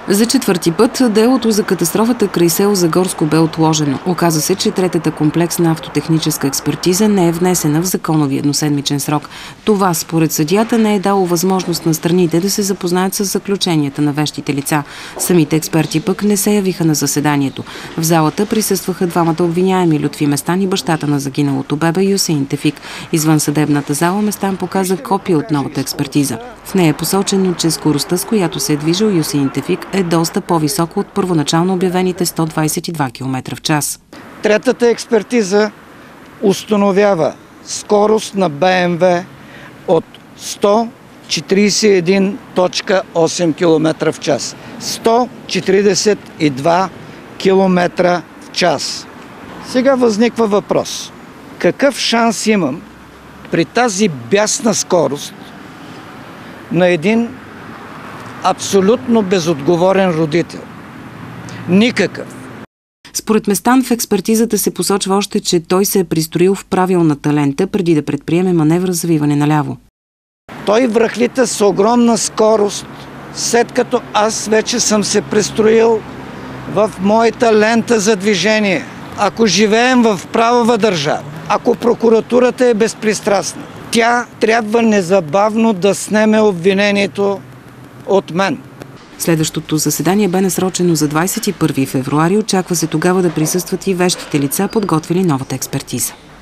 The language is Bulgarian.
За четвърти път делото за катастрофата край село Загорско бе отложено. Оказа се, че третата комплексна автотехническа експертиза не е внесена в законовия едноседмичен срок. Това, според съдията, не е дало възможност на страните да се запознаят с заключенията на вещите лица. Самите експерти пък не се явиха на заседанието. В залата присъстваха двамата обвиняеми – Лютви Местан и бащата на загиналото бебе Юсеин Тефик. Извън съдебната зала Местан показа копия от новата експертиза. В нея е посочено, че скоростта, с която се е движил Юсеин Тефик, е доста по-високо от първоначално обявените 122 км в час. Третата експертиза установява скорост на БМВ от 141.8 км в час. 142 км в час. Сега възниква въпрос. Какъв шанс имам при тази бясна скорост на един абсолютно безотговорен родител? Никакъв. Според Местан в експертизата се посочва още, че той се е пристроил в правилната лента преди да предприеме маневра за завиване наляво. Той връхлита с огромна скорост, след като аз вече съм се пристроил в моята лента за движение. Ако живеем в правова държава, ако прокуратурата е безпристрастна, тя трябва незабавно да снеме обвинението от мен. Следващото заседание бе насрочено за 21 февруари. Очаква се тогава да присъстват и вещите лица, подготвили новата експертиза.